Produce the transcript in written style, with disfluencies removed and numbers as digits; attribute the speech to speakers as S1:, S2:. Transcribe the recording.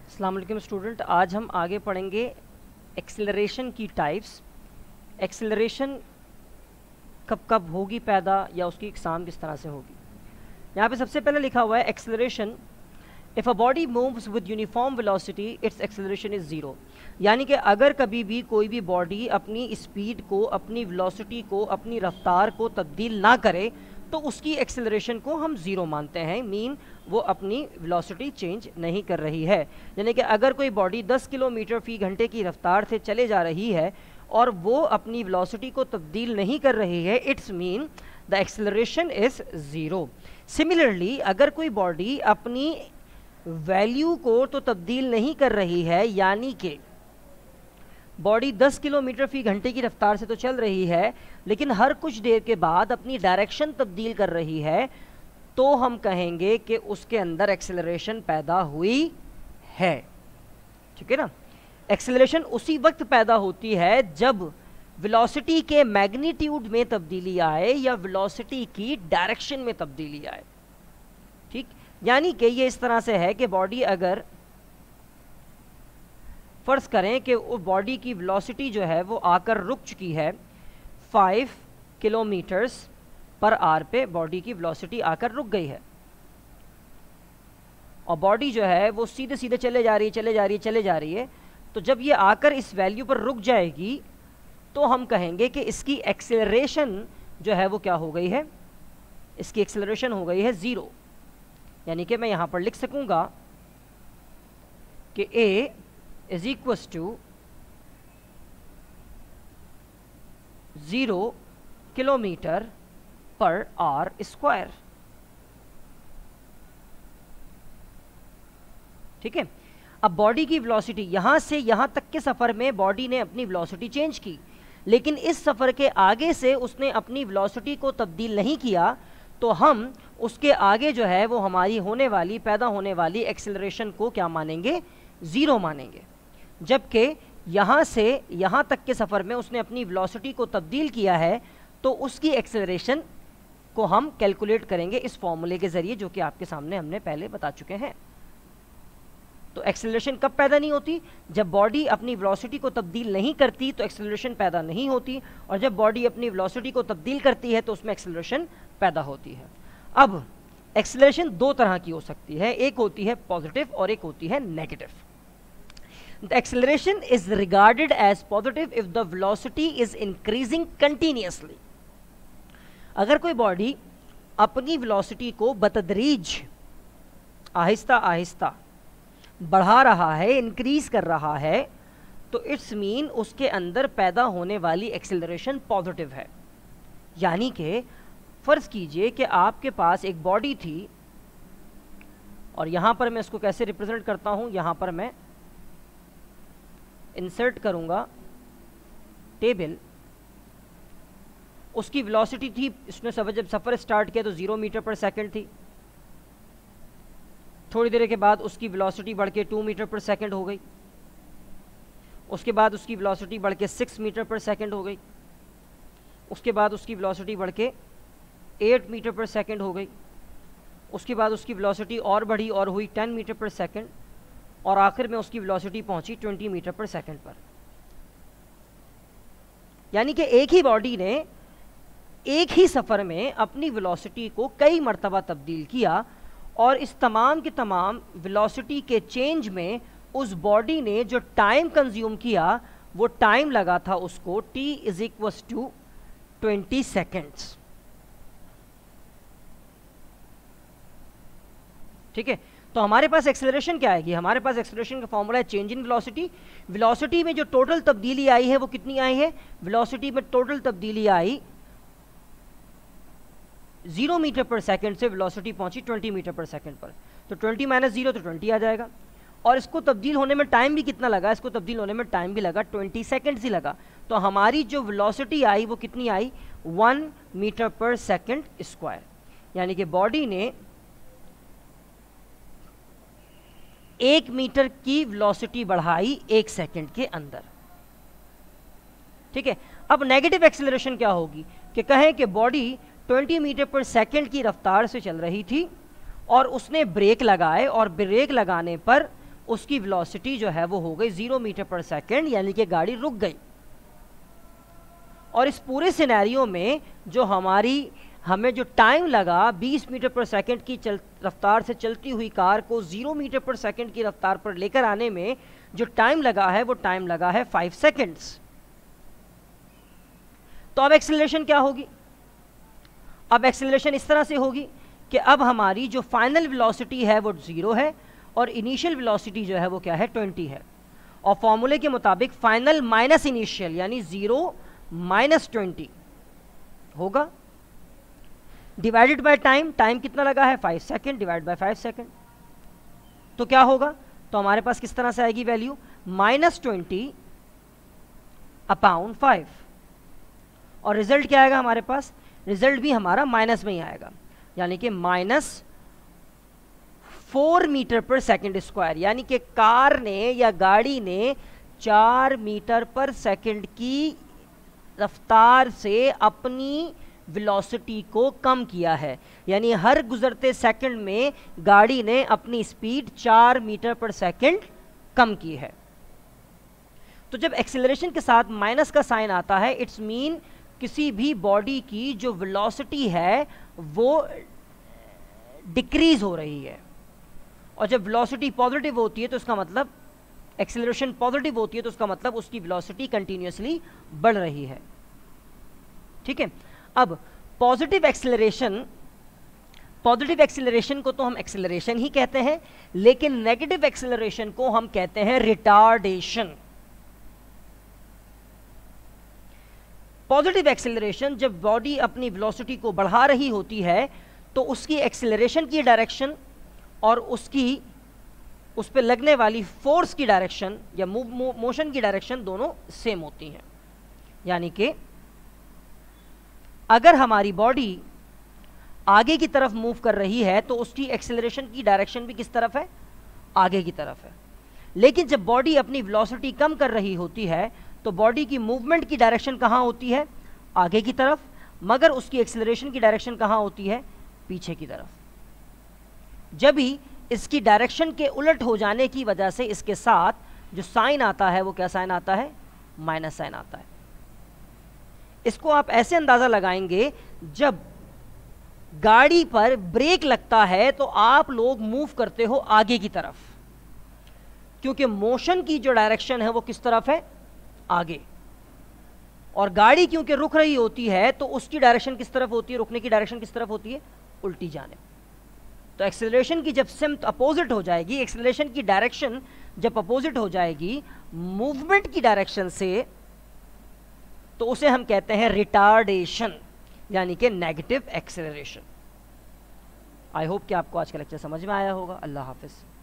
S1: अस्सलाम वालेकुम स्टूडेंट, आज हम आगे पढ़ेंगे एक्सेलरेशन की टाइप्स। एक्सेलरेशन कब कब होगी पैदा या उसकी इकसाम किस तरह से होगी। यहाँ पे सबसे पहले लिखा हुआ है acceleration, if a body moves with uniform velocity it's acceleration is zero. यानी कि अगर कभी भी कोई भी बॉडी अपनी स्पीड को, अपनी वेलोसिटी को, अपनी रफ्तार को तब्दील ना करे तो उसकी एक्सेलरेशन को हम ज़ीरो मानते हैं। मीन वो अपनी वेलोसिटी चेंज नहीं कर रही है। यानी कि अगर कोई बॉडी 10 किलोमीटर फी घंटे की रफ्तार से चले जा रही है और वो अपनी वेलोसिटी को तब्दील नहीं कर रही है, it's mean the acceleration is zero. Similarly अगर कोई बॉडी अपनी वैल्यू को तो तब्दील नहीं कर रही है, यानी कि बॉडी 10 किलोमीटर फी घंटे की रफ्तार से तो चल रही है लेकिन हर कुछ देर के बाद अपनी डायरेक्शन तब्दील कर रही है, तो हम कहेंगे कि उसके अंदर एक्सेलरेशन पैदा हुई है। ठीक है ना। एक्सेलरेशन उसी वक्त पैदा होती है जब वेलोसिटी के मैग्नीट्यूड में तब्दीली आए या वेलोसिटी की डायरेक्शन में तब्दीली आए। ठीक, यानी कि ये इस तरह से है कि बॉडी, अगर फर्ज करें कि वो बॉडी की वेलोसिटी जो है वो आकर रुक चुकी है 5 किलोमीटर्स पर आवर पे, बॉडी की वेलोसिटी आकर रुक गई है और बॉडी जो है वो सीधे सीधे चले जा रही है, तो जब ये आकर इस वैल्यू पर रुक जाएगी तो हम कहेंगे कि इसकी एक्सेलरेशन जो है वो क्या हो गई है, इसकी एक्सेलरेशन हो गई है ज़ीरो। यानी कि मैं यहाँ पर लिख सकूँगा कि A is equals to 0 kilometre per hour square. ठीक है। अब बॉडी की वेलोसिटी यहाँ से यहाँ तक के सफ़र में बॉडी ने अपनी वेलोसिटी चेंज की, लेकिन इस सफ़र के आगे से उसने अपनी वेलोसिटी को तब्दील नहीं किया, तो हम उसके आगे जो है वो हमारी पैदा होने वाली एक्सेलरेशन को क्या मानेंगे, ज़ीरो मानेंगे। जबकि यहाँ से यहाँ तक के सफ़र में उसने अपनी वेलोसिटी को तब्दील किया है, तो उसकी एक्सेलरेशन को हम कैलकुलेट करेंगे इस फॉर्मूले के ज़रिए, जो कि आपके सामने हमने पहले बता चुके हैं। तो एक्सेलरेशन कब पैदा नहीं होती, जब बॉडी अपनी वेलोसिटी को तब्दील नहीं करती तो एक्सेलरेशन पैदा नहीं होती, और जब बॉडी अपनी वेलोसिटी को तब्दील करती है तो उसमें एक्सेलरेशन पैदा होती है। अब एक्सेलरेशन दो तरह की हो सकती है, एक होती है पॉजिटिव और एक होती है negative. The acceleration is regarded as positive if the velocity is increasing continuously. अगर कोई बॉडी अपनी वेलोसिटी को बतदरीज आहिस्ता आहिस्ता बढ़ा रहा है, इंक्रीज कर रहा है, तो इट्स मीन उसके अंदर पैदा होने वाली एक्सेलरेशन पॉजिटिव है। यानी कि फ़र्ज़ कीजिए कि आपके पास एक बॉडी थी, और यहाँ पर मैं इसको कैसे रिप्रेजेंट करता हूँ, यहाँ पर मैं इंसर्ट करूंगा टेबल। उसकी वेलोसिटी थी, इसने जब सफ़र स्टार्ट किया तो 0 मीटर पर सेकंड थी। थोड़ी देर के बाद उसकी वेलोसिटी बढ़ के 2 मीटर पर सेकंड हो गई। उसके बाद उसकी वेलोसिटी बढ़ के 6 मीटर पर सेकंड हो गई। उसके बाद उसकी वेलोसिटी बढ़ के 8 मीटर पर सेकंड हो गई। उसके बाद उसकी वेलोसिटी और बढ़ी और हुई 10 मीटर पर सेकंड, और आखिर में उसकी वेलोसिटी पहुंची 20 मीटर पर सेकंड पर। यानी कि एक ही बॉडी ने एक ही सफ़र में अपनी वेलोसिटी को कई मरतबा तब्दील किया, और इस तमाम के तमाम वेलोसिटी के चेंज में उस बॉडी ने जो टाइम कंज्यूम किया वो टाइम लगा था उसको t is equals to 20 seconds. ठीक है। तो हमारे पास एक्सेलरेशन क्या आएगी, हमारे पास एक्सेलरेशन का फॉर्मूला है चेंज इन वेलोसिटी। वेलोसिटी में जो टोटल तब्दीली आई है वो कितनी आई है, वेलोसिटी में टोटल तब्दीली आई 0 मीटर पर सेकंड से वेलोसिटी पहुंची 20 मीटर पर सेकंड पर, तो 20 माइनस 0 तो 20 आ जाएगा। और इसको तब्दील होने में टाइम भी कितना लगा, इसको तब्दील होने में टाइम भी लगा 20 सेकेंड्स ही लगा। तो हमारी जो वेलोसिटी आई वो कितनी आई, 1 मीटर पर सेकंड स्क्वायर। यानी कि बॉडी ने 1 मीटर की वेलोसिटी बढ़ाई 1 सेकंड के अंदर। ठीक है। अब नेगेटिव एक्सेलरेशन क्या होगी, कि कहें कि बॉडी 20 मीटर पर सेकंड की रफ्तार से चल रही थी और उसने ब्रेक लगाए, और ब्रेक लगाने पर उसकी वेलोसिटी जो है वो हो गई 0 मीटर पर सेकेंड, यानी कि गाड़ी रुक गई। और इस पूरे सिनेरियो में जो हमें जो टाइम लगा 20 मीटर पर सेकेंड की रफ्तार से चलती हुई कार को 0 मीटर पर सेकेंड की रफ्तार पर लेकर आने में जो टाइम लगा है वो टाइम लगा है 5 सेकेंड्स। तो अब एक्सेलरेशन क्या होगी? अब एक्सेलरेशन इस तरह से होगी कि अब हमारी जो फाइनल वेलोसिटी है वो 0 है और इनिशियल वेलोसिटी जो है वो क्या है 20 है। और फॉर्मूले के मुताबिक फाइनल माइनस इनिशियल यानी 0 माइनस 20 होगा डिवाइडेड बाय टाइम। टाइम कितना लगा है 5 सेकेंड, डिवाइड बाय 5 सेकेंड। तो क्या होगा? तो हमारे पास किस तरह से आएगी वैल्यू? -20 अपॉन 5। और रिजल्ट क्या आएगा हमारे पास? रिजल्ट भी हमारा माइनस में ही आएगा, यानी कि -4 मीटर पर सेकेंड स्क्वायर, यानी कि कार ने या गाड़ी ने 4 मीटर पर सेकेंड की रफ्तार से अपनी वेलोसिटी को कम किया है। यानी हर गुजरते सेकंड में गाड़ी ने अपनी स्पीड 4 मीटर पर सेकंड कम की है। तो जब एक्सेलरेशन के साथ माइनस का साइन आता है, इट्स मीन किसी भी बॉडी की जो वेलोसिटी है वो डिक्रीज हो रही है। और जब वेलोसिटी पॉजिटिव होती है तो उसका मतलब, एक्सेलरेशन पॉजिटिव होती है तो उसका मतलब उसकी वेलोसिटी कंटिन्यूसली बढ़ रही है। ठीक है। अब पॉजिटिव एक्सेलरेशन को तो हम एक्सेलरेशन ही कहते हैं, लेकिन नेगेटिव एक्सेलरेशन को हम कहते हैं रिटार्डेशन। पॉजिटिव एक्सेलरेशन, जब बॉडी अपनी वेलोसिटी को बढ़ा रही होती है तो उसकी एक्सेलरेशन की डायरेक्शन और उस पर लगने वाली फोर्स की डायरेक्शन या मोशन की डायरेक्शन दोनों सेम होती हैं। यानी कि अगर हमारी बॉडी आगे की तरफ मूव कर रही है तो उसकी एक्सेलरेशन की डायरेक्शन भी किस तरफ है? आगे की तरफ है। लेकिन जब बॉडी अपनी वेलोसिटी कम कर रही होती है तो बॉडी की मूवमेंट की डायरेक्शन कहाँ होती है? आगे की तरफ, मगर उसकी एक्सेलरेशन की डायरेक्शन कहाँ होती है? पीछे की तरफ। जब भी इसकी डायरेक्शन के उलट हो जाने की वजह से इसके साथ जो साइन आता है वो क्या साइन आता है? माइनस साइन आता है। इसको आप ऐसे अंदाजा लगाएंगे, जब गाड़ी पर ब्रेक लगता है तो आप लोग मूव करते हो आगे की तरफ, क्योंकि मोशन की जो डायरेक्शन है वो किस तरफ है? आगे। और गाड़ी क्योंकि रुक रही होती है तो उसकी डायरेक्शन किस तरफ होती है? रुकने की डायरेक्शन किस तरफ होती है? उल्टी जाने। तो एक्सेलरेशन की जब सिम्त अपोजिट हो जाएगी, एक्सेलरेशन की डायरेक्शन जब अपोजिट हो जाएगी मूवमेंट की डायरेक्शन से, तो उसे हम कहते हैं रिटार्डेशन, यानी कि नेगेटिव एक्सेलरेशन। आई होप कि आपको आज का लेक्चर समझ में आया होगा। अल्लाह हाफिज।